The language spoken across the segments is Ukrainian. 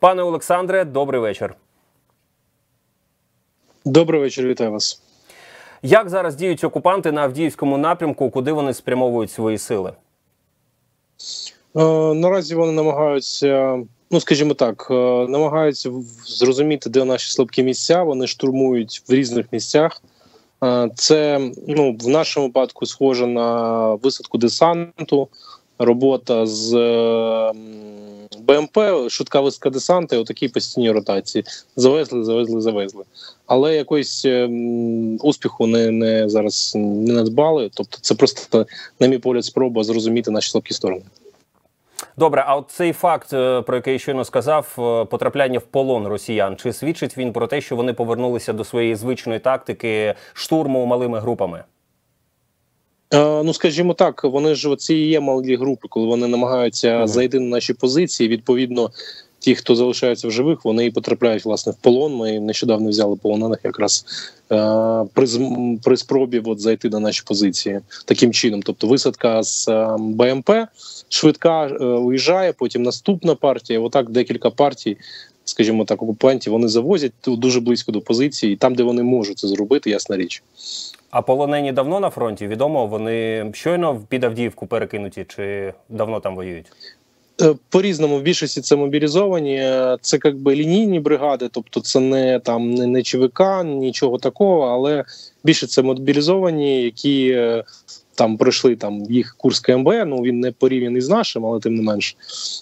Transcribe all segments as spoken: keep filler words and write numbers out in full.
Пане Олександре, добрий вечір. Добрий вечір, вітаю вас. Як зараз діють окупанти на Авдіївському напрямку, куди вони спрямовують свої сили? Е, наразі вони намагаються, ну скажімо так, е, намагаються зрозуміти, де наші слабкі місця, вони штурмують в різних місцях. Е, це, ну, в нашому випадку схоже на висадку десанту, робота з е, БМП, швидка висадка десанту і отакі постійні ротації. Завезли, завезли, завезли. Але якогось е, успіху не, не зараз не надбали. Тобто це просто, на мій погляд, спроба зрозуміти наші слабкі сторони. Добре, а от цей факт, про який я щойно сказав, потрапляння в полон росіян, чи свідчить він про те, що вони повернулися до своєї звичної тактики штурму малими групами? Е, ну, скажімо так, вони ж оці є малі групи, коли вони намагаються mm-hmm. зайти на наші позиції. Відповідно, ті, хто залишаються в живих, вони і потрапляють, власне, в полон. Ми нещодавно взяли полонених якраз е, при, при спробі от, зайти на наші позиції таким чином. Тобто висадка з е, БМП, швидка е, уїжджає, потім наступна партія. Отак декілька партій, скажімо так, окупантів вони завозять дуже близько до позиції, там, де вони можуть це зробити, ясна річ. А полонені давно на фронті? Відомо, вони щойно під Авдіївку перекинуті чи давно там воюють? По-різному, в більшості це мобілізовані, це якби лінійні бригади, тобто це не там не, не ЧВК, нічого такого, але більше це мобілізовані, які там пройшли там їх курс КМБ, ну він не порівняний з нашим, але тим не менш,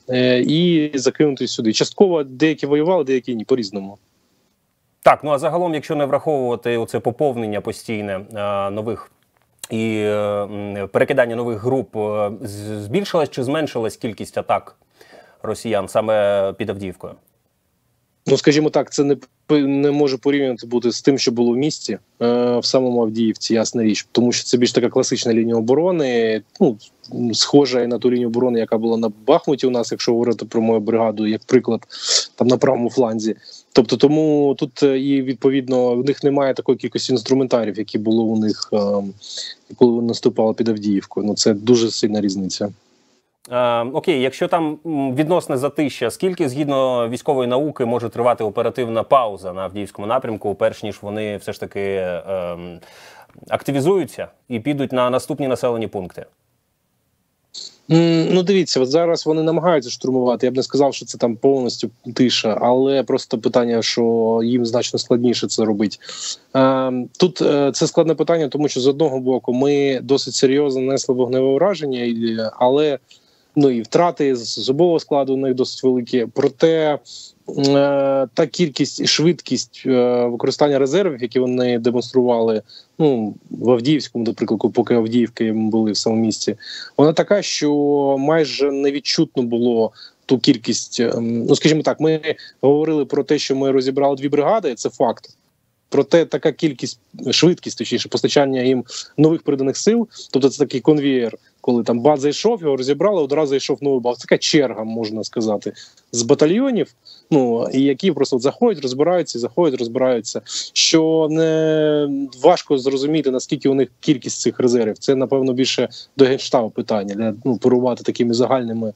і закинути сюди. Частково деякі воювали, деякі ні, по-різному. Так, ну а загалом, якщо не враховувати оце поповнення постійне а, нових і е, перекидання нових груп, е, збільшилась чи зменшилась кількість атак росіян саме під Авдіївкою? Ну, скажімо так, це не, не може порівняти бути з тим, що було в місті, е, в самому Авдіївці, ясна річ. Тому що це більш така класична лінія оборони, ну, схожа і на ту лінію оборони, яка була на Бахмуті у нас, якщо говорити про мою бригаду, як приклад, там на правому фланзі. Тобто тому тут і, відповідно, в них немає такої кількості інструментарів, які було у них, е, коли вони наступали під Авдіївкою. Ну, це дуже сильна різниця. Е, окей, якщо там відносне затища, скільки, згідно військової науки, може тривати оперативна пауза на Авдіївському напрямку, перш ніж вони все ж таки е, активізуються і підуть на наступні населені пункти? Ну, дивіться, от зараз вони намагаються штурмувати. Я б не сказав, що це там повністю тиша, але просто питання, що їм значно складніше це робити. Е, тут е, це складне питання, тому що з одного боку ми досить серйозно нанесли вогневе ураження, але ну і втрати з особового складу у них досить великі. Проте е, та кількість і швидкість е, використання резервів, які вони демонстрували, ну, в Авдіївському, наприклад, поки Авдіївки були в самому місті, вона така, що майже невідчутно було ту кількість. Е, ну, скажімо так, ми говорили про те, що ми розібрали дві бригади, це факт. Проте така кількість, швидкість, точніше, постачання їм нових приданих сил, тобто це такий конвієр, коли там бат зайшов, його розібрали, одразу зайшов новий бат. Це така черга, можна сказати, з батальйонів, ну, і які просто заходять, розбираються, заходять, розбираються, що не важко зрозуміти, наскільки у них кількість цих резервів. Це, напевно, більше до Генштабу питання, для, ну, порувати такими загальними,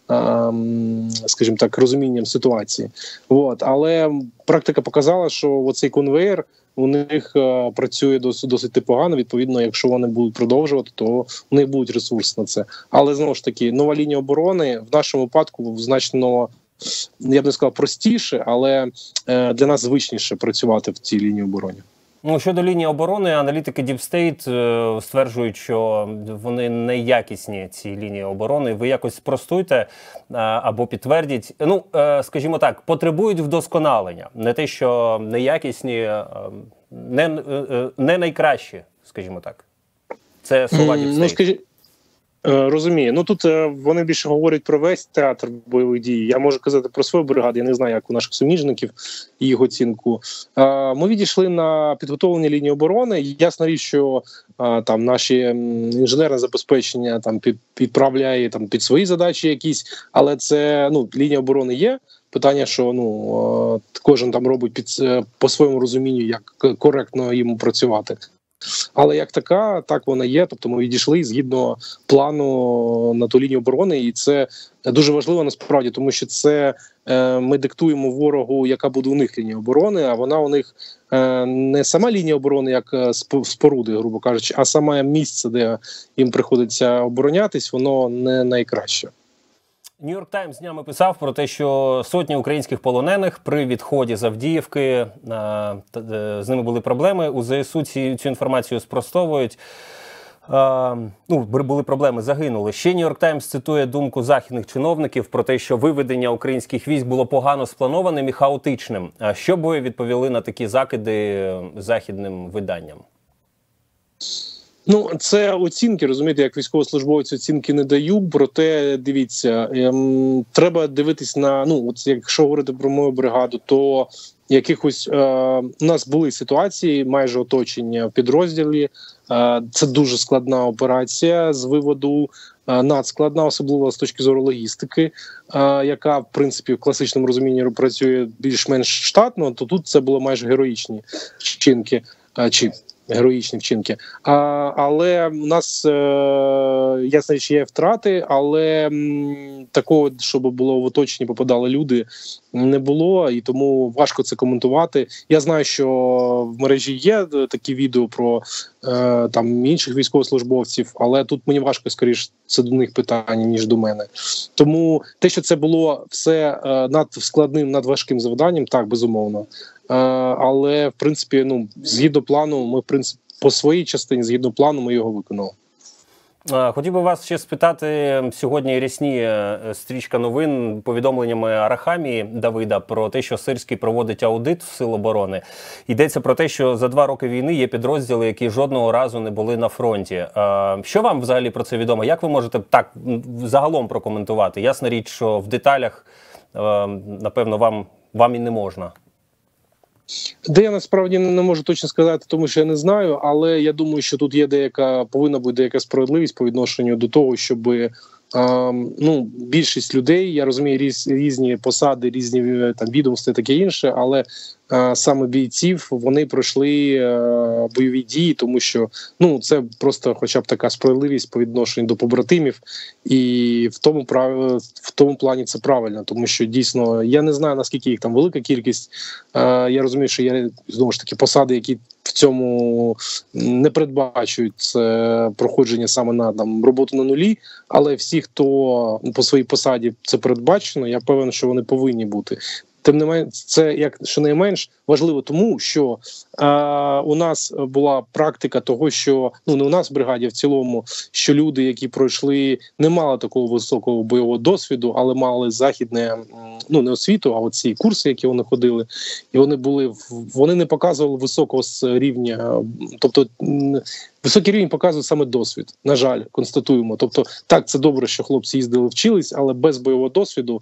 скажімо так, розумінням ситуації. От. Але практика показала, що оцей конвейер у них е, працює досить, досить непогано. Відповідно, якщо вони будуть продовжувати, то у них будуть ресурси на це. Але, знову ж таки, нова лінія оборони в нашому випадку значно, я б не сказав, простіше, але е, для нас звичніше працювати в цій лінії оборони. Ну, щодо лінії оборони, аналітики Deep State е, стверджують, що вони неякісні, ці лінії оборони. Ви якось спростуйте е, або підтвердіть. Ну, е, скажімо так, потребують вдосконалення. Не те, що неякісні, е, не, е, не найкращі, скажімо так. Це слова Deep State. Ну, скажі... Розумію. Ну тут вони більше говорять про весь театр бойових дій. Я можу казати про свою бригаду, я не знаю, як у наших суміжників і їх оцінку. Ми відійшли на підготовлення лінії оборони. Ясна річ, що там наші інженерне забезпечення там підправляє там під свої задачі якісь, але це, ну, лінія оборони є. Питання, що, ну, кожен там робить під по своєму розумінню, як коректно йому працювати. Але як така, так вона є. Тобто ми відійшли згідно плану на ту лінію оборони, і це дуже важливо насправді, тому що це е, ми диктуємо ворогу, яка буде у них лінія оборони, а вона у них е, не сама лінія оборони, як споруди, грубо кажучи, а саме місце, де їм приходиться оборонятись, воно не найкраще. Нью-Йорк Таймс днями писав про те, що сотні українських полонених при відході з Авдіївки, з ними були проблеми. У ЗСУ ці, цю інформацію спростовують. А, ну, були проблеми, загинули. Ще Нью-Йорк Таймс цитує думку західних чиновників про те, що виведення українських військ було погано спланованим і хаотичним. А що б ви відповіли на такі закиди західним виданням? Ну, це оцінки, розумієте, як військовослужбовець оцінки не даю, проте, дивіться, ем, треба дивитись на, ну, от якщо говорити про мою бригаду, то якихось, е, у нас були ситуації, майже оточення в підрозділі, е, це дуже складна операція з виводу, е, надскладна, особливо з точки зору логістики, е, яка, в принципі, в класичному розумінні працює більш-менш штатно, то тут це було майже героїчні вчинки, е, чи героїчні вчинки. А, але у нас, е, ясно, що є втрати, але м, такого, щоб було в оточенні попадали люди, не було, і тому важко це коментувати. Я знаю, що в мережі є такі відео про е, там інших військовослужбовців, але тут мені важко, скоріш, це до них питання, ніж до мене. Тому те, що це було все е, надскладним, надважким завданням, так, безумовно. Е, але, в принципі, ну, згідно плану, ми, в принципі, по своїй частині, згідно плану, ми його виконали. Хотів би вас ще спитати, сьогодні рясніє стрічка новин повідомленнями Арахамії Давида про те, що Сирський проводить аудит Сил оборони. Йдеться про те, що за два роки війни є підрозділи, які жодного разу не були на фронті. Що вам взагалі про це відомо? Як ви можете так загалом прокоментувати? Ясна річ, що в деталях, напевно, вам, вам і не можна. Де я насправді не можу точно сказати, тому що я не знаю, але я думаю, що тут є деяка, повинна бути деяка справедливість по відношенню до того, щоб е, ну, більшість людей, я розумію, різ, різні посади, різні там відомства і таке інше, але е, саме бійців, вони пройшли е, бойові дії, тому що ну, це просто хоча б така справедливість по відношенню до побратимів, і в тому, прав... в тому плані це правильно, тому що дійсно, я не знаю, наскільки їх там велика кількість, е, я розумію, що є, знову ж таки, посади, які в цьому не передбачують е, проходження саме на там, роботу на нулі, але всі, хто по своїй посаді це передбачено, я певен, що вони повинні бути. Тим не менш, це як щонайменш важливо, тому що е, у нас була практика того, що ну не у нас в бригаді, а в цілому, що люди, які пройшли, не мали такого високого бойового досвіду, але мали західне, ну не освіту, а оці курси, які вони ходили, і вони були вони не показували високого рівня, тобто високий рівень показує саме досвід. На жаль, констатуємо. Тобто, так, це добре, що хлопці їздили, вчились, але без бойового досвіду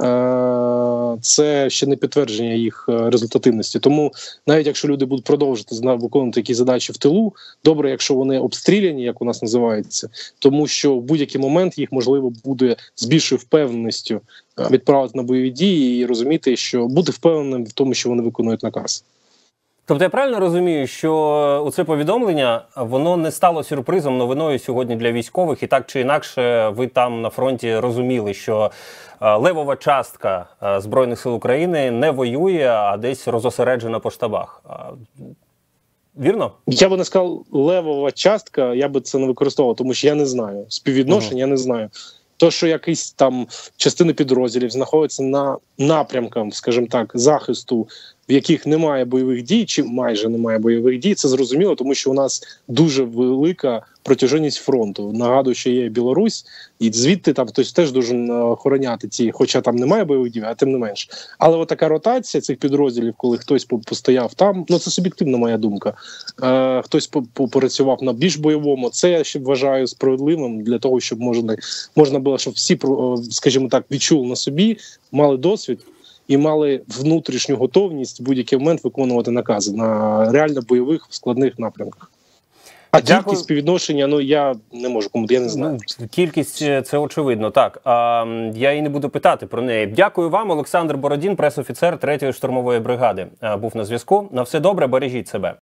е- це ще не підтвердження їх результативності. Тому навіть якщо люди будуть продовжувати виконувати якісь задачі в тилу, добре, якщо вони обстріляні, як у нас називається, тому що в будь-який момент їх можливо буде з більшою впевненістю відправити на бойові дії і розуміти, що бути впевненим в тому, що вони виконують наказ. Тобто я правильно розумію, що у це повідомлення, воно не стало сюрпризом, новиною сьогодні для військових, і так чи інакше ви там на фронті розуміли, що левова частка Збройних сил України не воює, а десь розосереджена по штабах. Вірно? Я би не сказав левова частка, я би це не використовував, тому що я не знаю. Співвідношень uh-huh. я не знаю. То, що якісь там частини підрозділів знаходяться на напрямках, скажімо так, захисту, в яких немає бойових дій, чи майже немає бойових дій, це зрозуміло, тому що у нас дуже велика протяжність фронту. Нагадую, що є Білорусь, і звідти там хтось теж дуже охороняти ці, хоча там немає бойових дій, а тим не менш. Але от така ротація цих підрозділів, коли хтось постояв там, ну це суб'єктивна моя думка, е, хтось попрацював на більш бойовому, це я ще вважаю справедливим для того, щоб можна, можна було, щоб всі, скажімо так, відчули на собі, мали досвід, і мали внутрішню готовність в будь-який момент виконувати накази на реально бойових складних напрямках. А Дякую. Кількість співвідношення, ну я не можу коментувати, я не знаю. Ну, кількість – це очевидно, так. А, я і не буду питати про неї. Дякую вам, Олександр Бородін, пресофіцер третьої штурмової бригади. Був на зв'язку. На все добре, бережіть себе.